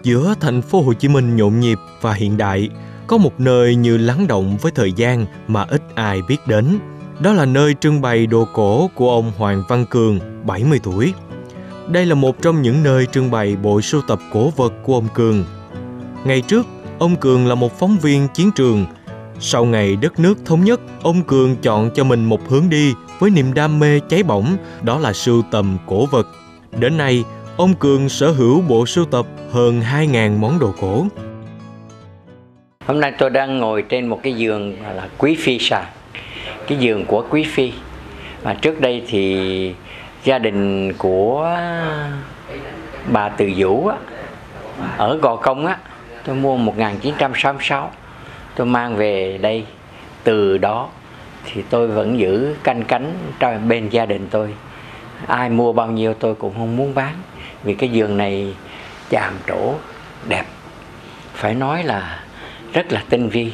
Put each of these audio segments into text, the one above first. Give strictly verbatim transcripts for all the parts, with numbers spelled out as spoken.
Giữa thành phố Hồ Chí Minh nhộn nhịp và hiện đại, có một nơi như lắng động với thời gian mà ít ai biết đến. Đó là nơi trưng bày đồ cổ của ông Hoàng Văn Cường, bảy mươi tuổi. Đây là một trong những nơi trưng bày bộ sưu tập cổ vật của ông Cường. Ngày trước, ông Cường là một phóng viên chiến trường. Sau ngày đất nước thống nhất, ông Cường chọn cho mình một hướng đi với niềm đam mê cháy bỏng, đó là sưu tầm cổ vật. Đến nay, ông Cường sở hữu bộ sưu tập hơn hai nghìn món đồ cổ. Hôm nay tôi đang ngồi trên một cái giường là Quý Phi sàn, cái giường của Quý Phi. Và trước đây thì gia đình của bà Từ Vũ á, ở Gò Công á, tôi mua một nghìn chín trăm sáu mươi sáu, tôi mang về đây. Từ đó thì tôi vẫn giữ canh cánh bên gia đình tôi. Ai mua bao nhiêu tôi cũng không muốn bán, vì cái giường này chạm trổ đẹp, phải nói là rất là tinh vi.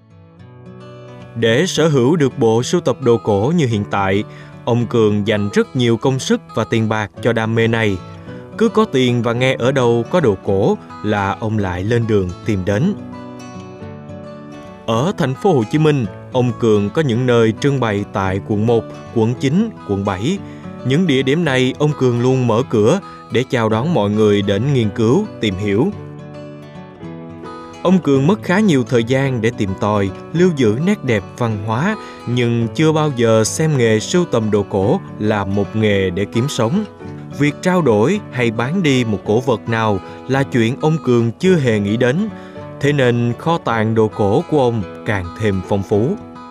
Để sở hữu được bộ sưu tập đồ cổ như hiện tại, ông Cường dành rất nhiều công sức và tiền bạc cho đam mê này. Cứ có tiền và nghe ở đâu có đồ cổ là ông lại lên đường tìm đến. Ở thành phố Hồ Chí Minh, ông Cường có những nơi trưng bày tại quận một, quận chín, quận bảy. Những địa điểm này ông Cường luôn mở cửa để chào đón mọi người đến nghiên cứu, tìm hiểu. Ông Cường mất khá nhiều thời gian để tìm tòi, lưu giữ nét đẹp văn hóa, nhưng chưa bao giờ xem nghề sưu tầm đồ cổ là một nghề để kiếm sống. Việc trao đổi hay bán đi một cổ vật nào là chuyện ông Cường chưa hề nghĩ đến, thế nên kho tàng đồ cổ của ông càng thêm phong phú.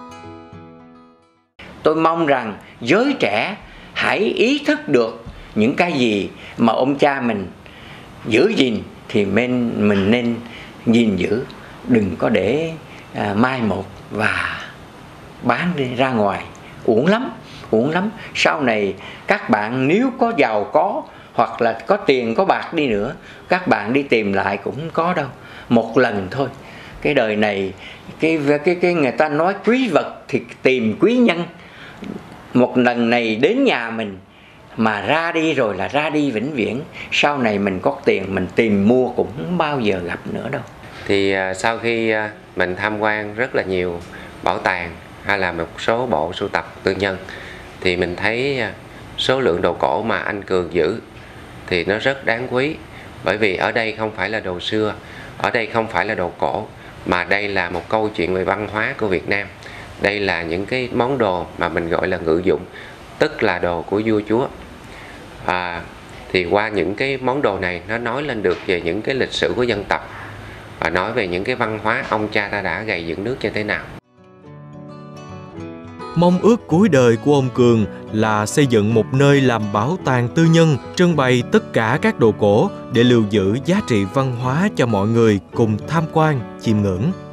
Tôi mong rằng giới trẻ hãy ý thức được những cái gì mà ông cha mình giữ gìn thì mình, mình nên gìn giữ, đừng có để à, mai một và bán đi ra ngoài. Uổng lắm, uổng lắm. Sau này các bạn nếu có giàu có hoặc là có tiền có bạc đi nữa, các bạn đi tìm lại cũng không có đâu. Một lần thôi. Cái đời này cái cái cái người ta nói quý vật thì tìm quý nhân. Một lần này đến nhà mình mà ra đi rồi là ra đi vĩnh viễn. Sau này mình có tiền mình tìm mua cũng không bao giờ gặp nữa đâu. Thì sau khi mình tham quan rất là nhiều bảo tàng hay là một số bộ sưu tập tư nhân, thì mình thấy số lượng đồ cổ mà anh Cường giữ thì nó rất đáng quý. Bởi vì ở đây không phải là đồ xưa, ở đây không phải là đồ cổ, mà đây là một câu chuyện về văn hóa của Việt Nam. Đây là những cái món đồ mà mình gọi là ngự dụng, tức là đồ của vua chúa. À, thì qua những cái món đồ này nó nói lên được về những cái lịch sử của dân tộc và nói về những cái văn hóa ông cha ta đã gầy dựng nước như thế nào. Mong ước cuối đời của ông Cường là xây dựng một nơi làm bảo tàng tư nhân, trưng bày tất cả các đồ cổ để lưu giữ giá trị văn hóa cho mọi người cùng tham quan, chiêm ngưỡng.